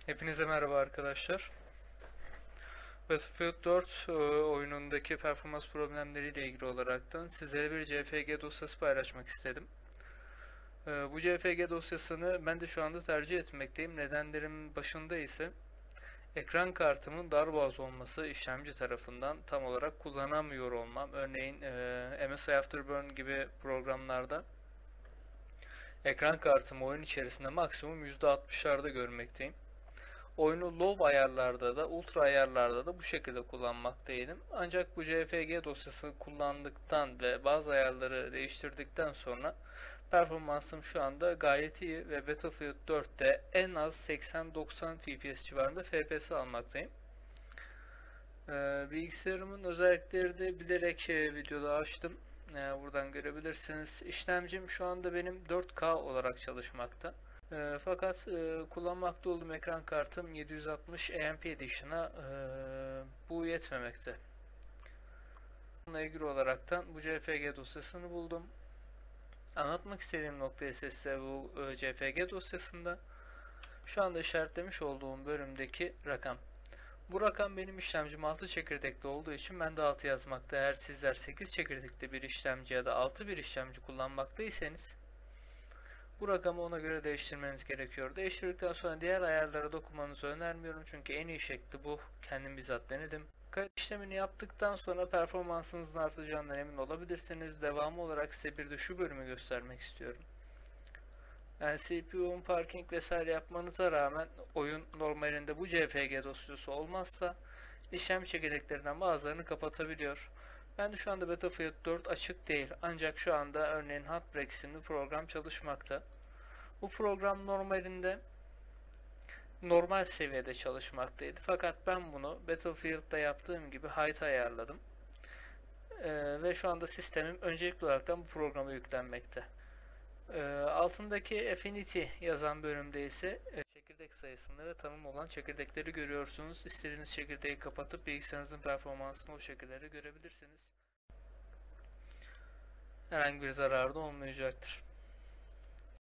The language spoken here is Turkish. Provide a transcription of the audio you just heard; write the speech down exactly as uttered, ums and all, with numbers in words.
Hepinize merhaba arkadaşlar. Battlefield dört e, oyunundaki performans problemleriyle ilgili olaraktan sizlere bir C F G dosyası paylaşmak istedim. E, bu C F G dosyasını ben de şu anda tercih etmekteyim. Nedenlerim başında ise ekran kartımın darboğaz olması, işlemci tarafından tam olarak kullanamıyor olmam. Örneğin e, M S I Afterburn gibi programlarda ekran kartımı oyun içerisinde maksimum yüzde altmışlarda görmekteyim. Oyunu low ayarlarda da ultra ayarlarda da bu şekilde kullanmaktaydım. Ancak bu C F G dosyası kullandıktan ve bazı ayarları değiştirdikten sonra performansım şu anda gayet iyi ve Battlefield dörtte en az seksen doksan F P S civarında F P S almaktayım. Ee, bilgisayarımın özelliklerini bilerek e, videoda açtım. Ee, buradan görebilirsiniz. İşlemcim şu anda benim dört K olarak çalışmakta. E, fakat e, kullanmakta olduğum ekran kartım yedi yüz altmış A M P Edition'a e, bu yetmemekte. Bununla ilgili olaraktan bu C F G dosyasını buldum. Anlatmak istediğim nokta ise size bu e, C F G dosyasında şu anda işaretlemiş olduğum bölümdeki rakam. Bu rakam benim işlemcim altı çekirdekli olduğu için ben de altı yazmakta. Eğer sizler sekiz çekirdekli bir işlemci ya da altı bir işlemci kullanmaktaysanız bu rakamı ona göre değiştirmeniz gerekiyor. Değiştirdikten sonra diğer ayarlara dokunmanızı önermiyorum çünkü en iyi şekli bu. Kendim bizzat denedim. Kayıt işlemini yaptıktan sonra performansınızın artacağından emin olabilirsiniz. Devamı olarak size bir de şu bölümü göstermek istiyorum. Yani C P U, parking vesaire yapmanıza rağmen oyun normalinde bu C F G dosyası olmazsa işlem çekirdeklerinden bazılarını kapatabiliyor. Ben de şu anda Battlefield dört açık değil ancak şu anda örneğin Heartbreak isimli program çalışmakta. Bu program normalinde normal seviyede çalışmaktaydı fakat ben bunu Battlefield'da yaptığım gibi high'ta ayarladım. Ee, ve şu anda sistemim öncelikli olarak bu programa yüklenmekte. Ee, altındaki Affinity yazan bölümde ise e, çekirdek sayısında ve tanımlı olan çekirdekleri görüyorsunuz. İstediğiniz çekirdeği kapatıp bilgisayarınızın performansını o şekilde görebilirsiniz. Herhangi bir zararı da olmayacaktır.